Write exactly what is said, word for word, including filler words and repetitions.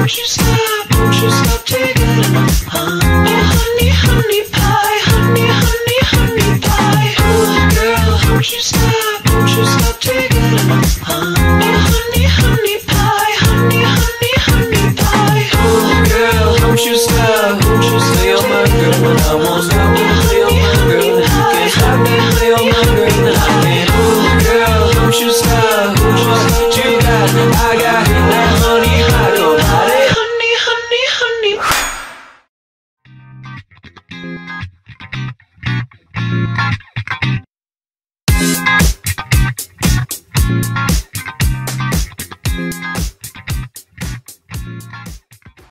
Don't you stop, don't you stop taking it up, huh? Oh, honey, honey pie, honey, honey, honey pie. Oh, girl, don't you stop, don't you stop taking it up, huh? Oh, honey, honey pie, honey, honey, honey pie. Oh, girl, don't you stop, don't you stop. You're my girl, and I won't stop. You're my girl, you can't stop me. You're my girl, and I can't. Oh, girl, don't you stop. What you got, I got that honey hot on body. Honey, honey, honey.